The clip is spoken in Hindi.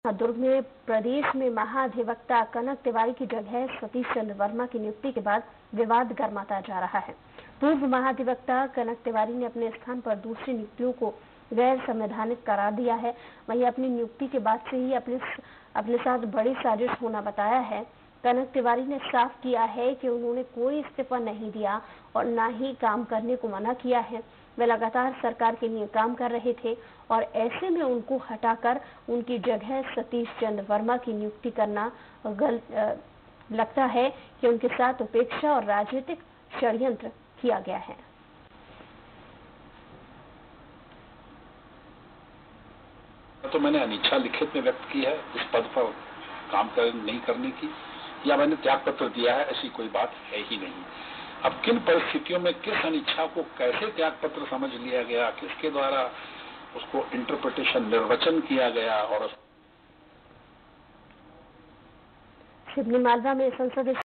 दुर्ग में प्रदेश में महाधिवक्ता कनक तिवारी की जगह सतीश चंद्र वर्मा की नियुक्ति के बाद विवाद गर्माता जा रहा है। पूर्व महाधिवक्ता कनक तिवारी ने अपने स्थान पर दूसरी नियुक्तियों को गैर संवैधानिक करार दिया है। वहीं अपनी नियुक्ति के बाद से ही अपने साथ बड़ी साजिश होना बताया है। कनक तिवारी ने साफ किया है कि उन्होंने कोई इस्तीफा नहीं दिया और न ही काम करने को मना किया है। वे लगातार सरकार के लिए काम कर रहे थे और ऐसे में उनको हटाकर उनकी जगह सतीश चंद्र वर्मा की नियुक्ति करना लगता है कि उनके साथ उपेक्षा और राजनीतिक षड्यंत्र किया गया है। तो मैंने अनिच्छा लिखित में व्यक्त की है इस पद पर काम नहीं करने की, या मैंने त्याग पत्र दिया है, ऐसी कोई बात है ही नहीं। अब किन परिस्थितियों में किस अनिच्छा को कैसे त्याग पत्र समझ लिया गया, किसके द्वारा उसको इंटरप्रिटेशन निर्वचन किया गया और सिवनी मालवा में संसद